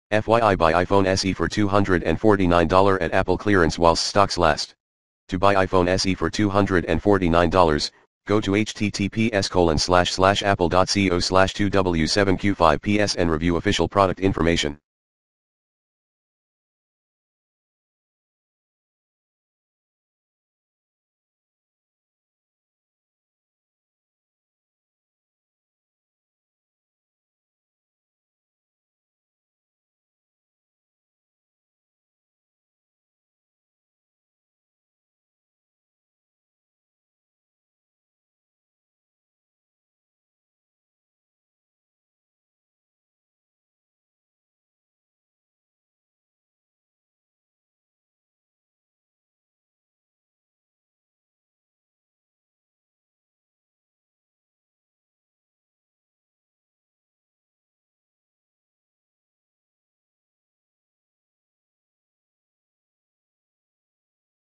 FYI, buy iPhone SE for $249 at Apple clearance whilst stocks last. To buy iPhone SE for $249, go to https://apple.co/2w7q5ps and review official product information.